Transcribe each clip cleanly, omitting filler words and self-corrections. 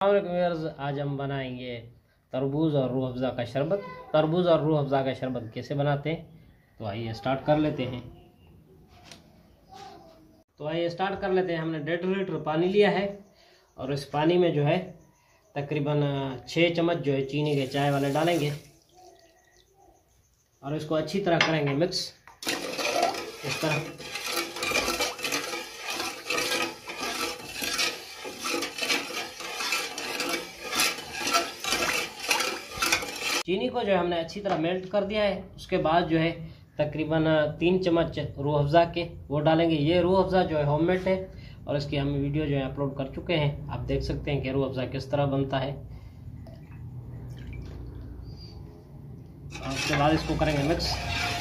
आज हम बनाएंगे तरबूज और रूह अफ़ज़ा का शरबत। तरबूज और रूह अफ़ज़ा का शरबत कैसे बनाते हैं, तो आइए स्टार्ट कर लेते हैं। हमने 1.5 लीटर पानी लिया है और इस पानी में जो है तकरीबन 6 चम्मच जो है चीनी के चाय वाले डालेंगे और इसको अच्छी तरह करेंगे मिक्स इस तरह। चीनी को जो है हमने अच्छी तरह मेल्ट कर दिया है। उसके बाद जो है तकरीबन 3 चम्मच रूह अफ़ज़ा के वो डालेंगे। ये रूह अफ़ज़ा जो है होममेड है और इसकी हम वीडियो जो है अपलोड कर चुके हैं। आप देख सकते हैं कि रूह अफ़ज़ा किस तरह बनता है। और उसके बाद इसको करेंगे मिक्स।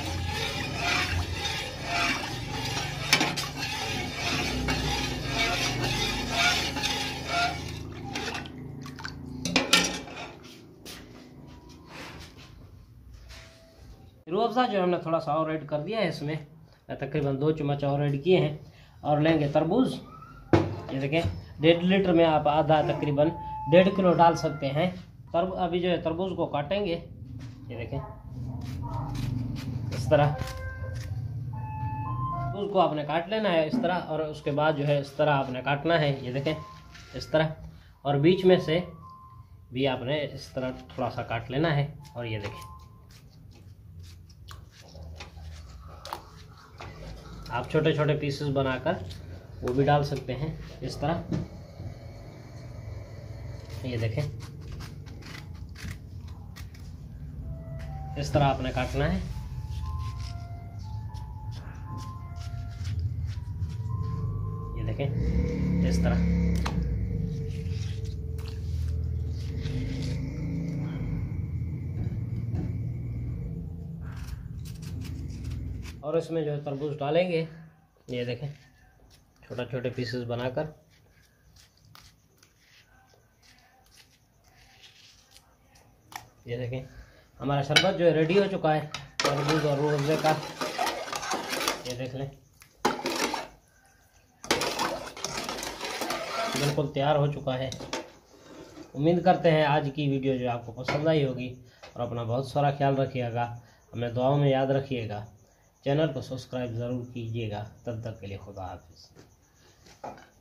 रूह अफ़ज़ा जो हमने थोड़ा सा और ऐड कर दिया है, इसमें तकरीबन 2 चम्मच और ऐड किए हैं। और लेंगे तरबूज। ये देखें 1.5 लीटर में आप आधा तकरीबन 1.5 किलो डाल सकते हैं। अभी जो है तरबूज को काटेंगे। ये देखें इस तरह तरबूज को आपने काट लेना है इस तरह, और उसके बाद जो है इस तरह आपने काटना है। ये देखें इस तरह, और बीच में से भी आपने इस तरह थोड़ा सा काट लेना है। और ये देखें आप छोटे छोटे पीसेस बनाकर वो भी डाल सकते हैं इस तरह। ये देखें इस तरह आपने काटना है। ये देखें इस तरह। और इसमें जो है तरबूज डालेंगे। ये देखें छोटे छोटे पीसेस बनाकर। ये देखें हमारा शरबत जो है रेडी हो चुका है तरबूज और रूह अफ़ज़ा का। ये देख लें बिल्कुल तैयार हो चुका है। उम्मीद करते हैं आज की वीडियो जो आपको पसंद आई होगी। और अपना बहुत सारा ख्याल रखिएगा, हमें दुआओं में याद रखिएगा। चैनल को सब्सक्राइब ज़रूर कीजिएगा। तब तक के लिए खुदा हाफिज़।